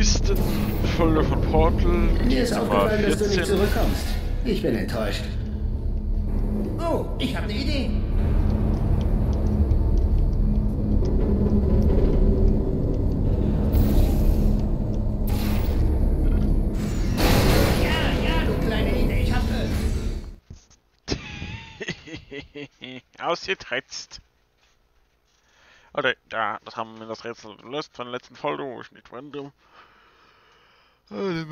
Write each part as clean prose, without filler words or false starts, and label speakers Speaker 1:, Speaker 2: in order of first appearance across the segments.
Speaker 1: nächsten Folge von Portal.
Speaker 2: Mir ist aufgefallen, dass du nicht
Speaker 1: 14.
Speaker 2: zurückkommst. Ich bin enttäuscht. Oh, ich habe eine Idee. Ja, du kleine Idee, ich habe...
Speaker 1: Ausgetretzt. Okay, da, das haben wir das Rätsel gelöst von der letzten Folge, wo ich nicht random.
Speaker 2: Halt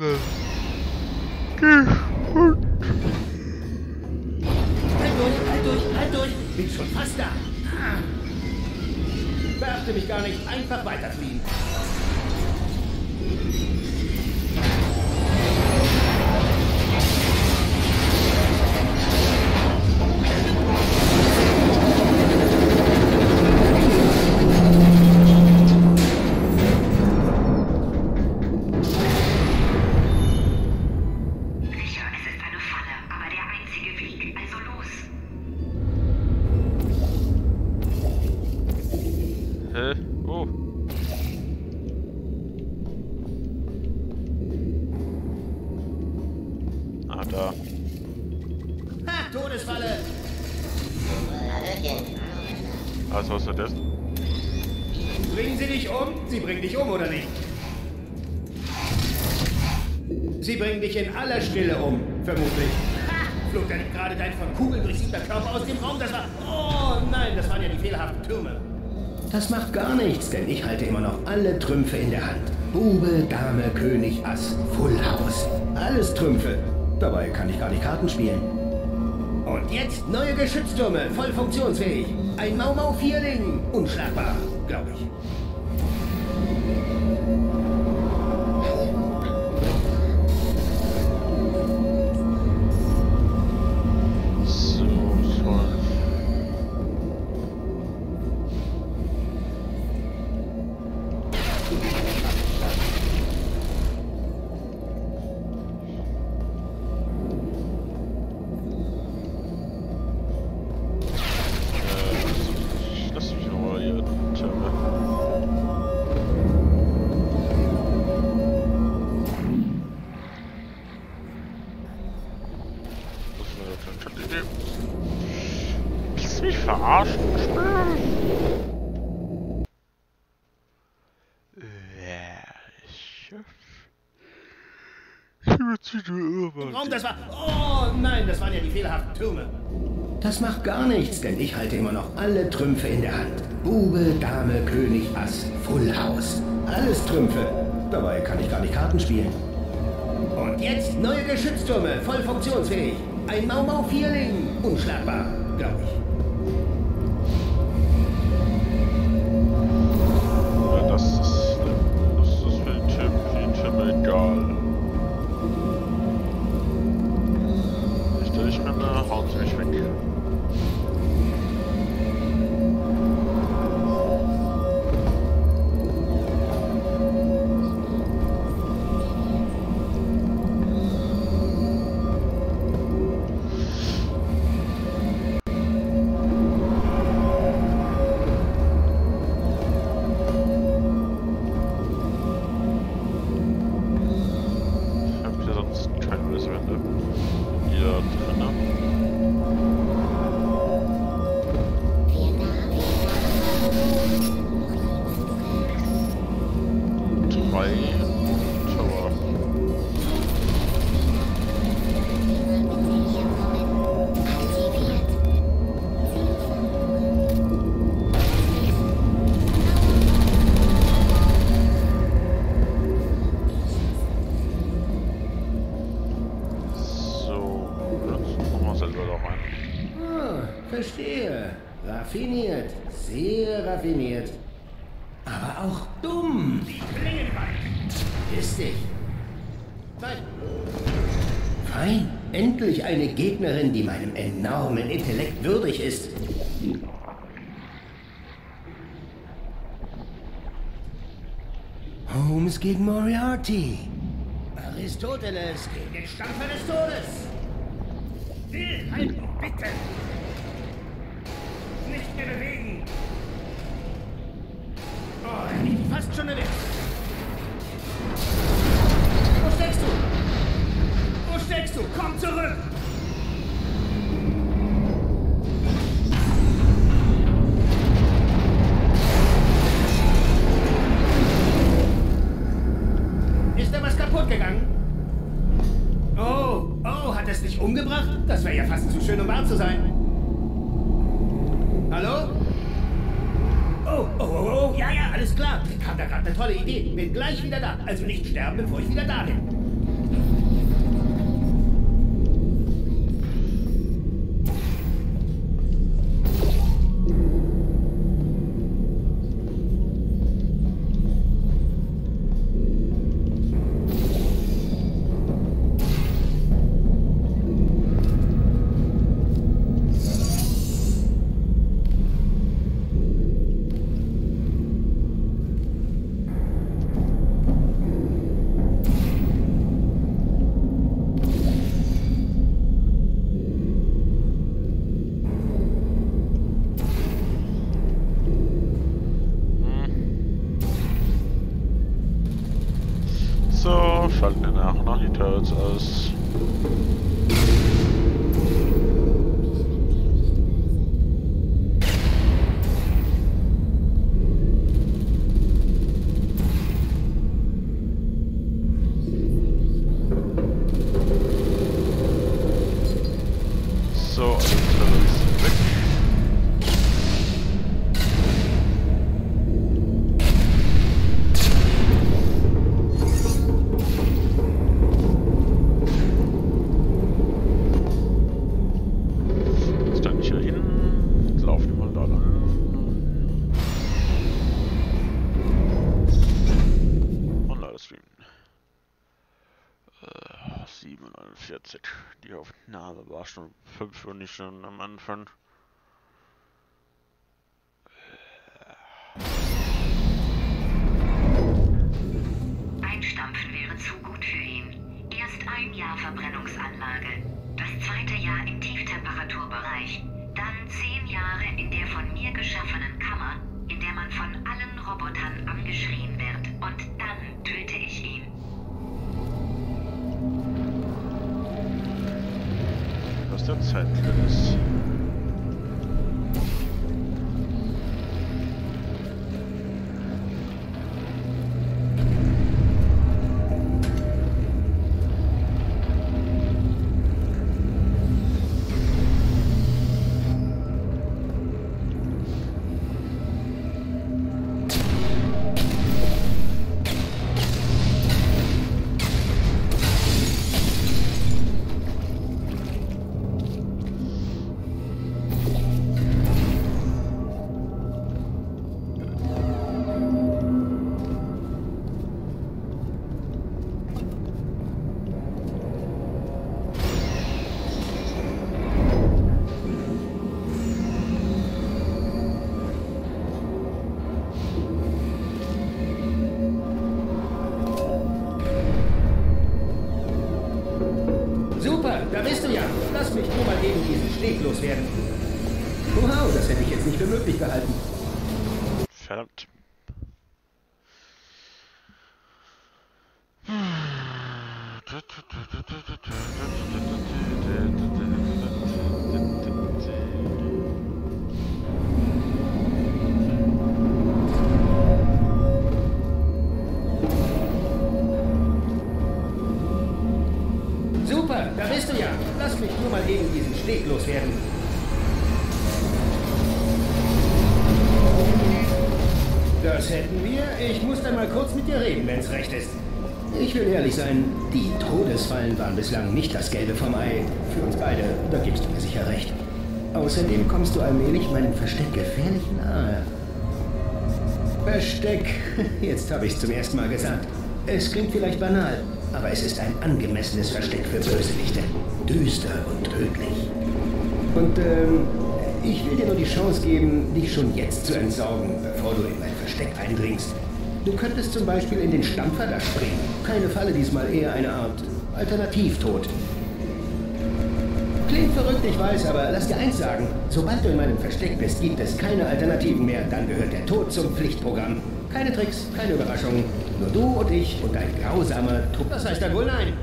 Speaker 2: durch. Bin schon fast da. Beachte mich gar nicht, einfach weiterfliehen.
Speaker 1: Oh. Ah, da.
Speaker 2: Ha, Todesfalle!
Speaker 1: Was hast du das?
Speaker 2: Bringen Sie dich um? Sie bringen dich um, oder nicht? Sie bringen dich in aller Stille um, vermutlich. Ha! Flog da nicht gerade dein von Kugeln durchsiebter Körper aus dem Raum? Das war... Oh nein, das waren ja die fehlerhaften Türme. Das macht gar nichts, denn ich halte immer noch alle Trümpfe in der Hand. Bube, Dame, König, Ass, Full House. Alles Trümpfe. Dabei kann ich gar nicht Karten spielen. Und jetzt neue Geschütztürme, voll funktionsfähig. Ein Mau-Mau-Vierling. Unschlagbar, glaube ich.
Speaker 1: Willst du mich verarschen?
Speaker 2: Raum, das war... Oh nein, das waren ja die fehlerhaften Türme. Das macht gar nichts, denn ich halte immer noch alle Trümpfe in der Hand. Bube, Dame, König, Ass, Full House. Alles Trümpfe. Dabei kann ich gar nicht Karten spielen. Und jetzt neue Geschütztürme, voll funktionsfähig. Ein Mau-Mau-Vierling. Unschlagbar, glaube ich.
Speaker 1: Ja, das ist für den Typen egal. Ich renne, hauen sie mich weg.
Speaker 2: Verstehe. Raffiniert. Sehr raffiniert. Aber auch dumm. Die Klingenwand. Ist dich. Nein. Fein. Endlich eine Gegnerin, die meinem enormen Intellekt würdig ist. Holmes gegen Moriarty. Aristoteles gegen den Stampfer des Todes. Still halten, bitte. Nicht mehr bewegen. Oh, er liegt fast schon erwischt. gegangen? Oh, hat es dich umgebracht? Das wäre ja fast zu schön, um wahr zu sein. Hallo? Oh, ja, alles klar. Ich habe da gerade eine tolle Idee. Bin gleich wieder da. Also nicht sterben, bevor ich wieder da bin.
Speaker 1: So, schalten wir nach und nach die Turrets aus. So, also Turrets weg. Die Aufnahme war schon 5 Uhr, nicht schon am Anfang.
Speaker 3: Einstampfen wäre zu gut für ihn. Erst ein Jahr Verbrennungsanlage, das zweite Jahr im Tieftemperaturbereich, dann 10 Jahre in der von mir geschaffenen Kammer, in der man von allen Robotern angeschrien wird. Und dann töte ich ihn.
Speaker 1: Was der Zeitplan ist.
Speaker 2: Da bist du ja. Lass mich nur mal gegen diesen Steg loswerden. Wow, das hätte ich jetzt nicht für möglich gehalten.
Speaker 1: Verdammt.
Speaker 2: Super, da bist du ja. Lass mich nur mal gegen diesen Steg loswerden. Das hätten wir. Ich muss dann mal kurz mit dir reden, wenn's recht ist. Ich will ehrlich sein, die Todesfallen waren bislang nicht das Gelbe vom Ei. Für uns beide, da gibst du mir sicher recht. Außerdem kommst du allmählich meinem Versteck gefährlich nahe. Versteck, jetzt habe ich es zum ersten Mal gesagt. Es klingt vielleicht banal, aber es ist ein angemessenes Versteck für Bösewichte. Düster und tödlich. Und ich will dir nur die Chance geben, dich schon jetzt zu entsorgen, bevor du in mein Versteck eindringst. Du könntest zum Beispiel in den Stampfer da springen. Keine Falle diesmal, eher eine Art Alternativtod. Klingt verrückt, ich weiß, aber lass dir eins sagen. Sobald du in meinem Versteck bist, gibt es keine Alternativen mehr. Dann gehört der Tod zum Pflichtprogramm. Keine Tricks, keine Überraschungen. Nur du und ich und ein grausamer Tod. Das heißt dann wohl nein.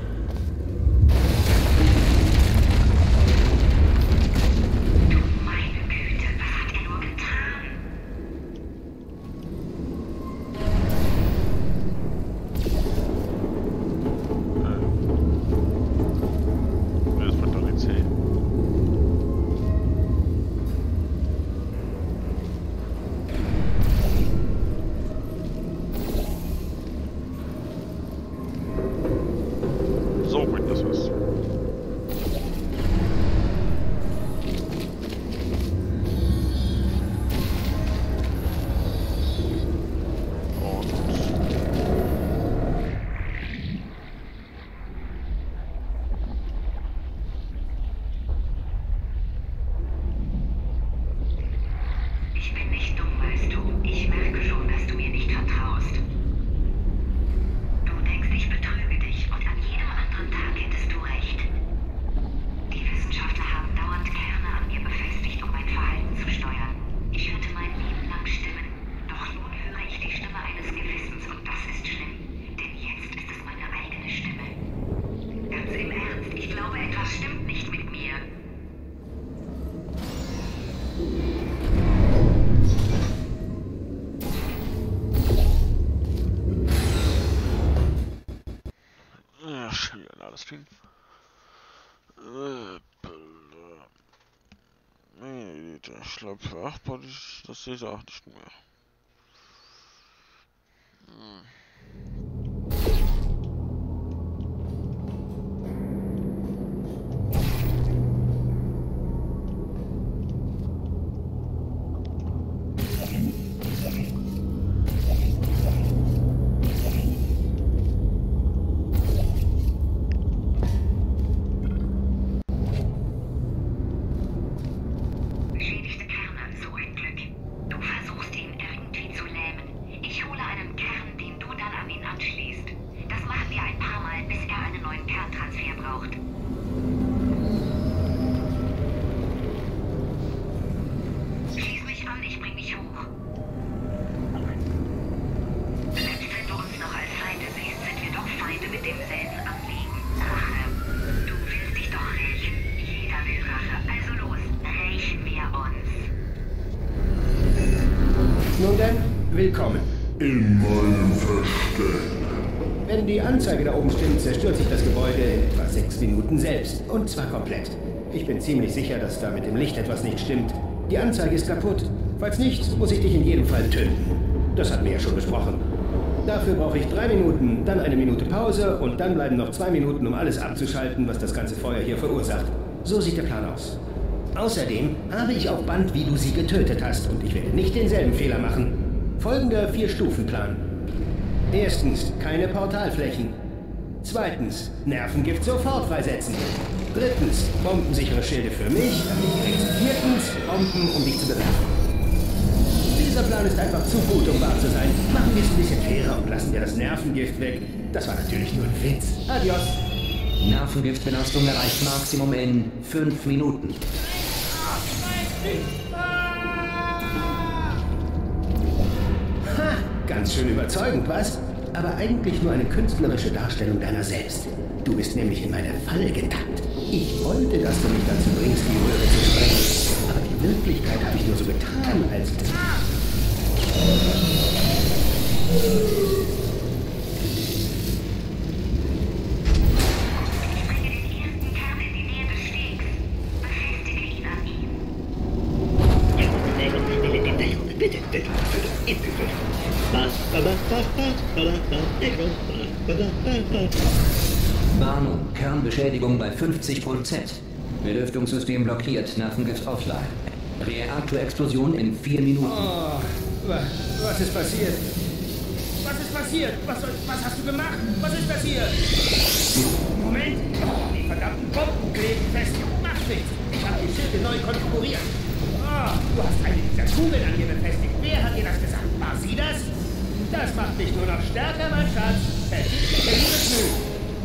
Speaker 3: etwas stimmt nicht mit mir.
Speaker 1: Ja, schön, alles Ding. Nee, ich glaube für 8 das sehe ich auch nicht mehr.
Speaker 3: Beschädigte Kerne, so ein Glück. Du versuchst ihn irgendwie zu lähmen. Ich hole einen Kern, den du dann an ihn anschließt. Das machen wir ein paar Mal, bis er einen neuen Kerntransfer braucht. Schließ mich an, ich bring dich hoch. Selbst wenn du uns noch als Feinde siehst, sind wir doch Feinde mit demselben Anliegen. Rache. Du willst dich doch rächen. Jeder will Rache. Also los, rächen wir uns.
Speaker 2: Nun denn, willkommen.
Speaker 4: In meinem Versteck.
Speaker 2: Wenn die Anzeige da oben stimmt, zerstört sich das Gebäude in etwa 6 Minuten selbst. Und zwar komplett. Ich bin ziemlich sicher, dass da mit dem Licht etwas nicht stimmt. Die Anzeige ist kaputt. Falls nicht, muss ich dich in jedem Fall töten. Das hatten wir ja schon besprochen. Dafür brauche ich 3 Minuten, dann eine Minute Pause und dann bleiben noch 2 Minuten, um alles abzuschalten, was das ganze Feuer hier verursacht. So sieht der Plan aus. Außerdem habe ich auf Band, wie du sie getötet hast, und ich werde nicht denselben Fehler machen. Folgender 4-Stufen-Plan. Erstens, keine Portalflächen. Zweitens, Nervengift sofort freisetzen. Drittens, bombensichere Schilde für mich. Viertens, Bomben, um dich zu bewerfen. Dieser Plan ist einfach zu gut, um wahr zu sein. Machen wir es ein bisschen fairer und lassen wir das Nervengift weg. Das war natürlich nur ein Witz. Adios.
Speaker 5: Nervengiftbelastung erreicht Maximum in 5 Minuten.
Speaker 2: Ha, ganz schön überzeugend, was? Aber eigentlich nur eine künstlerische Darstellung deiner selbst. Du bist nämlich in meine Falle getappt. Ich wollte, dass du mich dazu bringst, die Röhre zu sprengen. Aber die Wirklichkeit habe ich nur so getan, als...
Speaker 3: Ich bringe den ersten Kern in die Nähe des Stegs. Befestige ihn an ihm.
Speaker 5: Warnung, Kernbeschädigung bei 50%. Belüftungssystem blockiert, Nervengift offline. Reaktorexplosion in 4 Minuten.
Speaker 2: Oh, was ist passiert? Was ist passiert? Was hast du gemacht? Was ist passiert? Moment! Oh, die verdammten Bomben kleben fest. Macht nichts. Ich habe die Schilde neu konfiguriert. Oh, du hast eine dieser Kugeln an mir befestigt. Wer hat dir das gesagt? War sie das? Das macht dich nur noch stärker, mein Schatz. Verdichte Liebesmüh.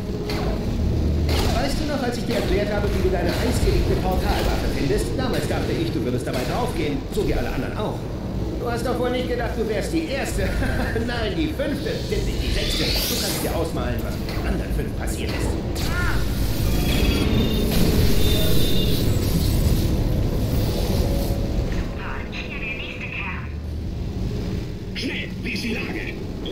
Speaker 2: Weißt du noch, als ich dir erklärt habe, wie du deine heißgeliebte Portalwaffe findest? Damals dachte ich, du würdest dabei draufgehen, so wie alle anderen auch. Du hast doch wohl nicht gedacht, du wärst die Erste. Nein, die 5., nicht die 6. Du kannst dir ausmalen, was mit den anderen 5 passiert ist.
Speaker 3: Super, hier der nächste Kern.
Speaker 4: Schnell, wie ist die Lage?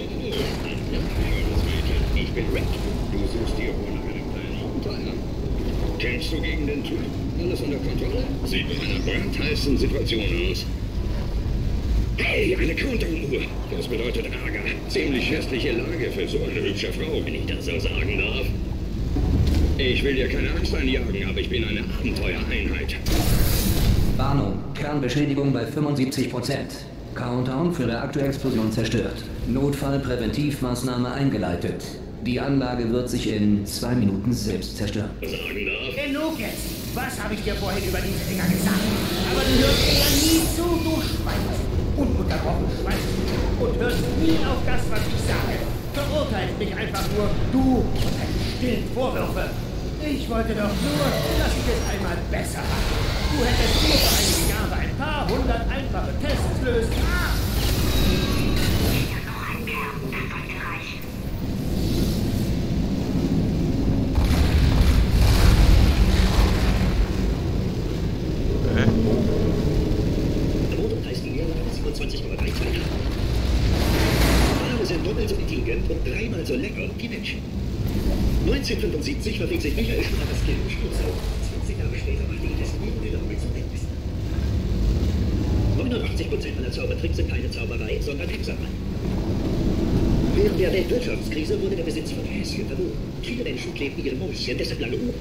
Speaker 4: Ich bin Rick. Du suchst hier wohl nach einem kleinen Abenteuer. Kämpfst du gegen den Typ? Alles unter Kontrolle? Sieht nach einer brandheißen Situation aus. Hey, eine Countdown-Uhr. Das bedeutet Ärger. Ziemlich hässliche Lage für so eine hübsche Frau, wenn ich das so sagen darf. Ich will dir keine Angst einjagen, aber ich bin eine Abenteuereinheit.
Speaker 5: Warnung, Kernbeschädigung bei 75%. Countdown für Reaktorexplosion zerstört. Notfallpräventivmaßnahme eingeleitet. Die Anlage wird sich in 2 Minuten selbst zerstören.
Speaker 4: Sagen darf?
Speaker 2: Genug jetzt! Was habe ich dir vorhin über diese Dinger gesagt? Aber du hörst mir ja nie zu, du schweigst. Ununterbrochen schweigst du und hörst nie auf das, was ich sage. Verurteilt mich einfach nur, du und deine stillen Vorwürfe. Ich wollte doch nur, dass ich es einmal besser mache. Du hättest nur für einige Jahre ein paar 100 einfache Tests lösen.
Speaker 3: Hier noch ein Kern, das sollte reichen.
Speaker 4: 1978 verfing sich Michael Schumachers Kind Sturzau. 20 Jahre später machte ihn dessen Auge zum Endwissen. 89% aller Zaubertricks sind keine Zauberei, sondern Hexerei. Während der Weltwirtschaftskrise wurde der Besitz von Häschen verboten. Viele Menschen klebten ihre Mäuschen deshalb lange um.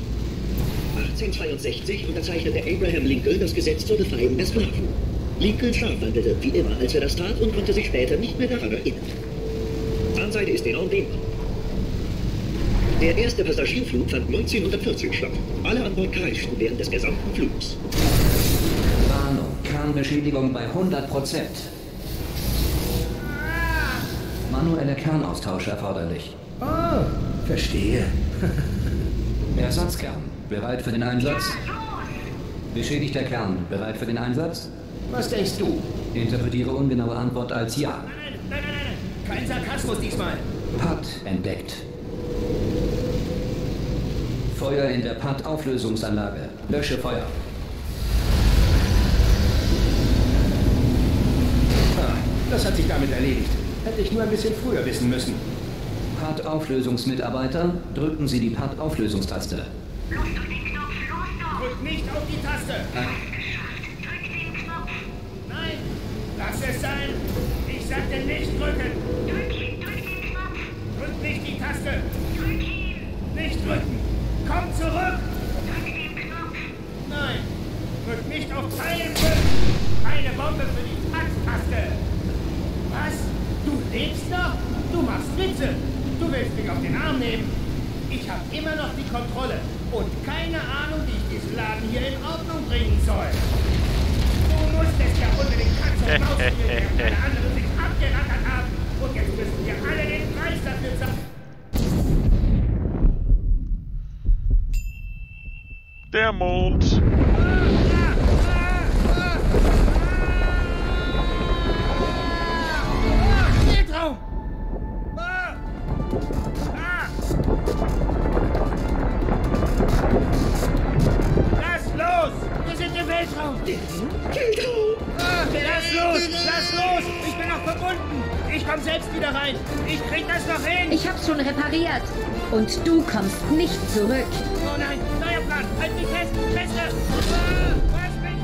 Speaker 4: 1862 unterzeichnete Abraham Lincoln das Gesetz zur Befreiung der Sklaven. Lincoln schlafwandelte wie immer, als er das tat, und konnte sich später nicht mehr daran erinnern. Zahnseide ist enorm dehnbar. Der erste Passagierflug fand 1914 statt. Alle an Bord kreischten während des gesamten Flugs.
Speaker 5: Warnung, Kernbeschädigung bei 100%. Manueller Kernaustausch erforderlich.
Speaker 2: Oh, verstehe.
Speaker 5: Ersatzkern, bereit für den Einsatz? Beschädigter Kern, bereit für den Einsatz?
Speaker 2: Was denkst du?
Speaker 5: Interpretiere ungenaue Antwort als Ja.
Speaker 2: Nein. Kein Sarkasmus diesmal.
Speaker 5: PAD entdeckt. Feuer in der PAD-Auflösungsanlage. Lösche Feuer.
Speaker 2: Das hat sich damit erledigt. Hätte ich nur ein bisschen früher wissen müssen.
Speaker 5: PAD-Auflösungsmitarbeiter, drücken Sie die PAD-Auflösungstaste.
Speaker 3: Los durch den Knopf, los doch!
Speaker 2: Drück nicht auf die Taste.
Speaker 3: Geschafft. Drück den Knopf.
Speaker 2: Nein, lass es sein. Ich sagte nicht drücken.
Speaker 3: Drück den Knopf.
Speaker 2: Drück nicht die Taste.
Speaker 3: Drück ihn.
Speaker 2: Nicht drücken. Komm zurück.
Speaker 3: Drück den Knopf.
Speaker 2: Nein, drück nicht auf Teilen drücken. Eine Bombe für die Taste. Was? Du lebst noch? Du machst Witze. Du willst mich auf den Arm nehmen. Ich habe immer noch die Kontrolle und keine Ahnung, wie ich diesen Laden hier in Ordnung bringen soll. Du musstest ja unbedingt Katz und Maus spielen, während alle anderen sich abgerackert haben. Und jetzt müssen wir alle den Preis dafür zahlen.
Speaker 1: Der Mond.
Speaker 2: Weltraum! Lass los! Wir sind im Weltraum! Lass los! Lass los! Ich bin noch verbunden! Ich komm selbst wieder rein! Ich krieg das noch hin!
Speaker 6: Ich hab's schon repariert. Und du kommst nicht zurück.
Speaker 2: Oh nein! Neuer Plan! Halt mich fest! Feste! Was mich!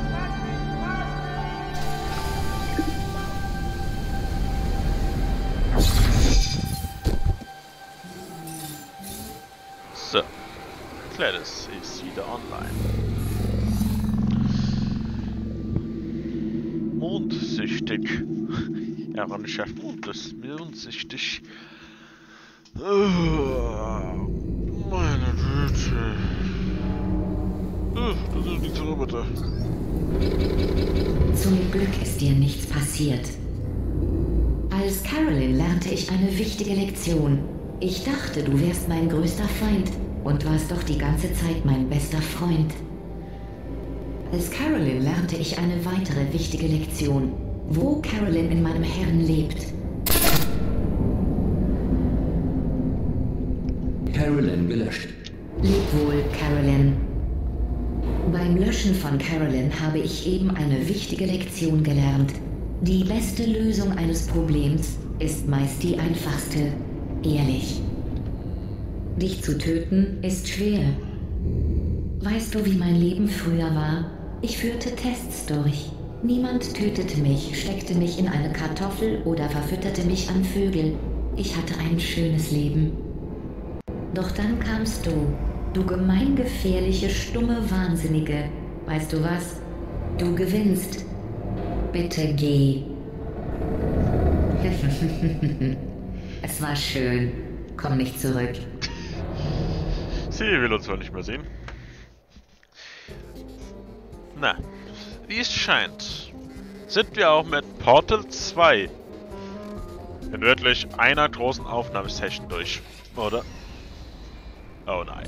Speaker 1: So. Gladys ist wieder online. Mondsüchtig. Errungenschaft mondsüchtig. Meine Güte. Das ist die Roboter.
Speaker 3: Zum Glück ist dir nichts passiert. Als Carolyn lernte ich eine wichtige Lektion. Ich dachte, du wärst mein größter Feind und warst doch die ganze Zeit mein bester Freund. Als Carolyn lernte ich eine weitere wichtige Lektion. Wo Carolyn in meinem Herrn lebt.
Speaker 5: Carolyn gelöscht.
Speaker 3: Leb wohl, Carolyn. Beim Löschen von Carolyn habe ich eben eine wichtige Lektion gelernt. Die beste Lösung eines Problems ist meist die einfachste. Ehrlich. Dich zu töten ist schwer. Weißt du, wie mein Leben früher war? Ich führte Tests durch. Niemand tötete mich, steckte mich in eine Kartoffel oder verfütterte mich an Vögel. Ich hatte ein schönes Leben. Doch dann kamst du, du gemeingefährliche, stumme Wahnsinnige. Weißt du was? Du gewinnst. Bitte geh. Es war schön. Komm nicht zurück.
Speaker 1: Sie will uns wohl nicht mehr sehen. Na, wie es scheint, sind wir auch mit Portal 2 in wirklich einer großen Aufnahmesession durch, oder? Oh nein.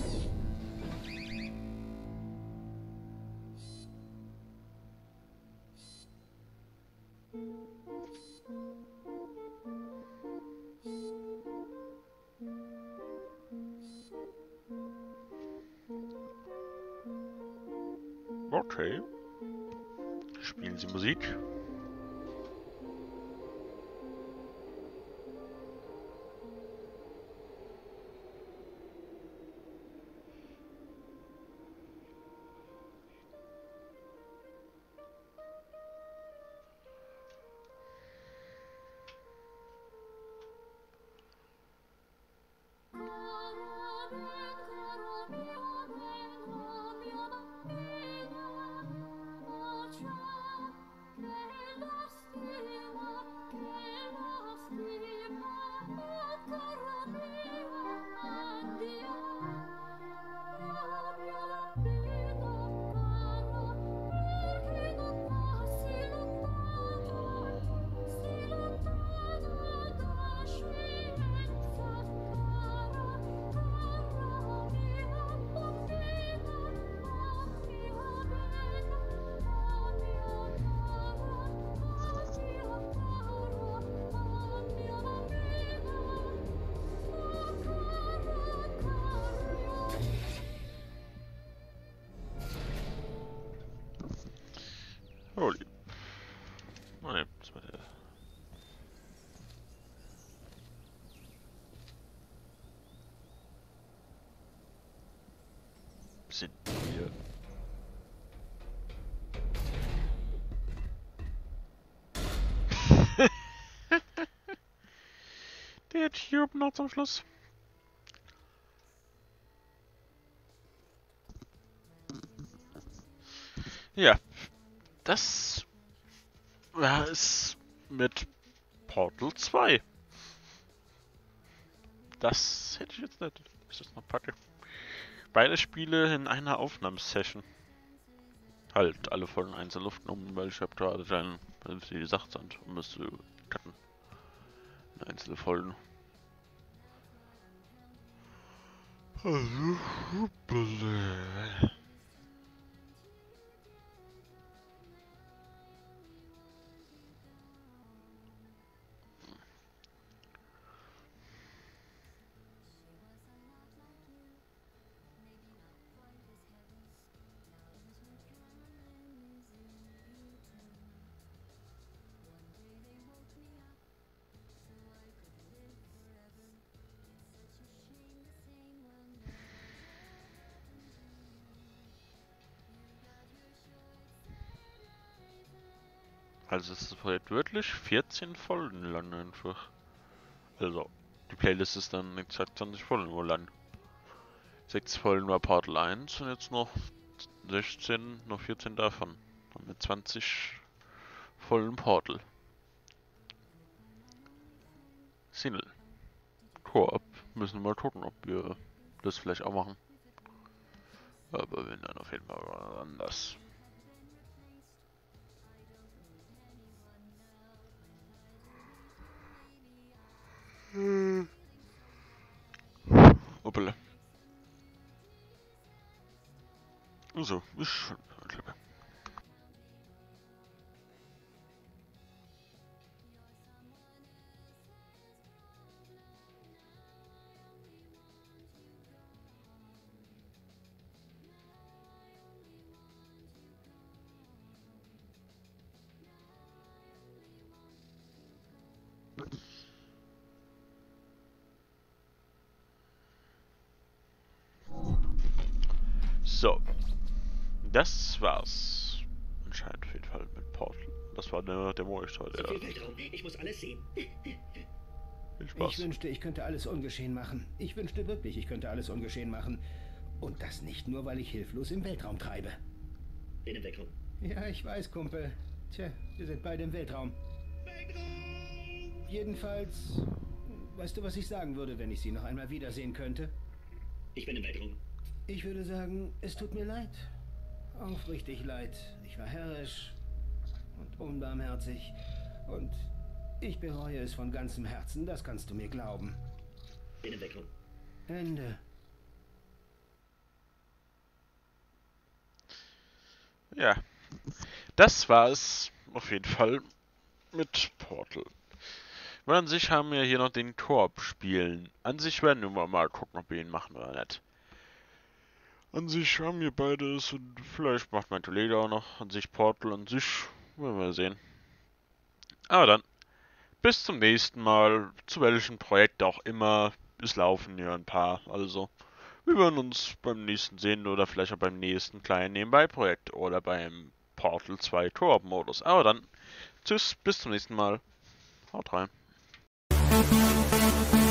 Speaker 1: Okay. Spielen Sie Musik. sind wir? Der Tube noch zum Schluss. Ja, das war es mit Portal 2. Das hätte ich jetzt nicht. Ist das noch packe? Beide Spiele in einer Aufnahmesession. Halt alle Folgen einzeln aufgenommen, weil ich habe gerade dann, wie gesagt, sind, müsste cutten. Einzelne Folgen. Also ist das Projekt wirklich 14 Folgen lang einfach. Also, die Playlist ist dann exakt 20 Folgen lang. 6 Folgen war Portal 1 und jetzt noch 16, noch 14 davon. Und mit 20 Folgen Portal. Single. Koop. Müssen wir mal gucken, ob wir das vielleicht auch machen. Aber wenn dann auf jeden Fall anders. Hoppala. So, ist schon clever. So, das war's. Anscheinend auf jeden Fall mit Portal. Das war der Demo ich heute.
Speaker 2: So viel Weltraum. Ich muss alles sehen.
Speaker 1: Viel Spaß.
Speaker 2: Ich wünschte, ich könnte alles ungeschehen machen. Ich wünschte wirklich, ich könnte alles ungeschehen machen. Und das nicht nur, weil ich hilflos im Weltraum treibe.
Speaker 4: In den Weltraum.
Speaker 2: Ja, ich weiß, Kumpel. Tja, wir sind beide im Weltraum. Jedenfalls, weißt du, was ich sagen würde, wenn ich Sie noch einmal wiedersehen könnte?
Speaker 4: Ich bin im Weltraum.
Speaker 2: Ich würde sagen, es tut mir leid. Aufrichtig leid. Ich war herrisch und unbarmherzig. Und ich bereue es von ganzem Herzen, das kannst du mir glauben.
Speaker 4: In den Weltraum.
Speaker 2: Ende.
Speaker 1: Ja, das war es auf jeden Fall mit Portal. Weil an sich haben wir hier noch den Koop spielen. An sich werden wir mal gucken, ob wir ihn machen oder nicht. An sich haben wir beides und vielleicht macht mein Kollege auch noch. An sich Portal, an sich werden wir sehen. Aber dann, bis zum nächsten Mal, zu welchem Projekt auch immer. Es laufen ja ein paar, also wir werden uns beim nächsten sehen oder vielleicht auch beim nächsten kleinen Nebenbei-Projekt oder beim Portal 2 Koop-Modus. Aber dann, tschüss, bis zum nächsten Mal. Haut rein.